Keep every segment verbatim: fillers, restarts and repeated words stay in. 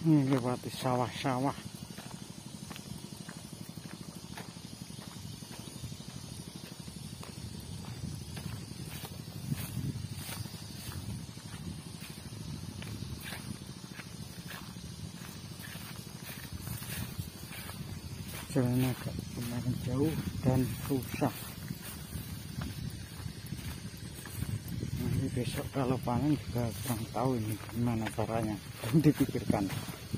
Ini lewati sawah-sawah. Jalan agak lumayan jauh dan susah. Nanti besok kalau panen juga kurang tahu ini gimana caranya, belum dipikirkan.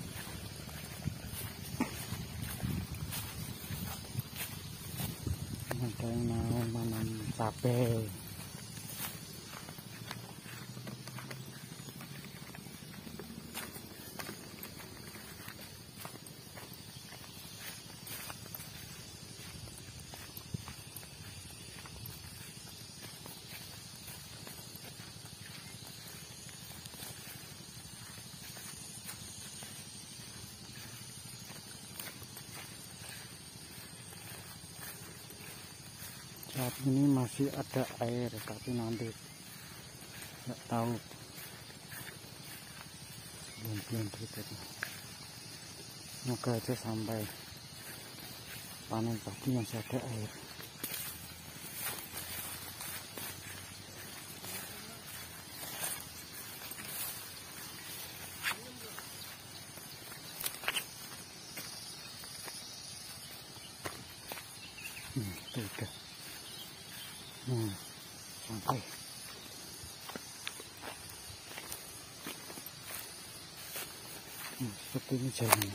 Ada yang mau menanam cabai. Saat ini masih ada air, tapi nanti nggak tahu bulan-bulan berikutnya. Semoga aja sampai panen padi masih ada air. Hmm, itu udah. Hmm, sampai hmm, seperti ini jalannya.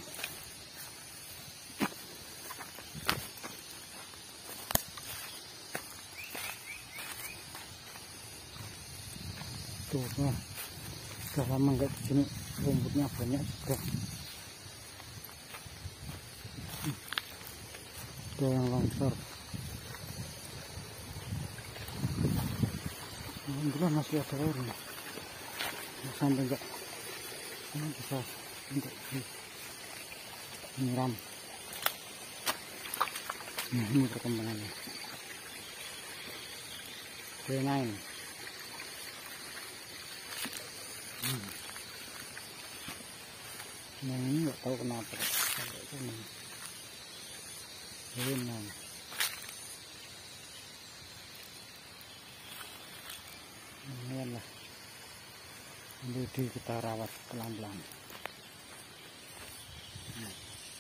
Tuh, nah, sudah lama nggak di sini, rumputnya banyak juga. Hmm, ada yang longsor. Alhamdulillah masih ada air nih. Sampai enggak ini bisa untuk menyiram. Nah, ini perkembangannya. Benain. Hmm. Nah, ini nggak tahu kenapa sampai sini. Benain. Lumayan lah, jadi kita rawat pelan-pelan. Nah,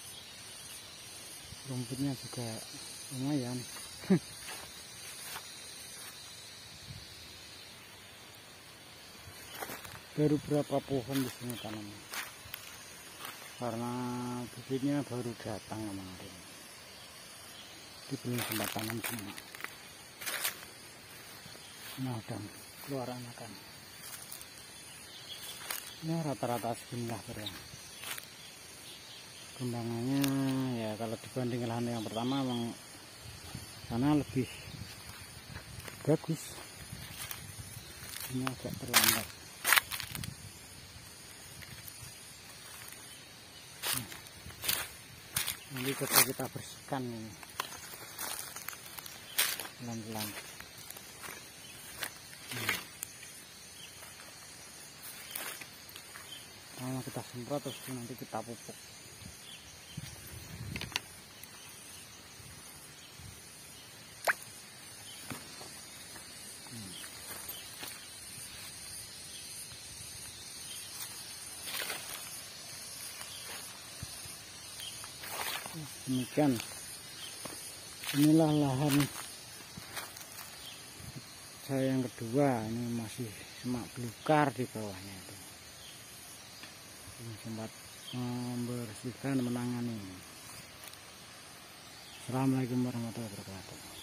rumputnya juga lumayan. Baru berapa pohon di sini tanamnya, karena bibitnya baru datang kemarin. Jadi belum sempat tanam semua. Nah, dan keluar anakan. Ya rata-rata segini lah ya. Kembangannya ya kalau dibanding lahan yang pertama memang karena lebih bagus. Ini agak terlambat. Nah, nanti coba kita bersihkan ini pelan-pelan. Nah, kita semprot terus nanti kita pupuk. Hmm. Demikian, inilah lahan saya yang kedua. Ini masih semak belukar di bawahnya itu. Ini sempat membersihkan, menangani. Assalamualaikum warahmatullahi wabarakatuh.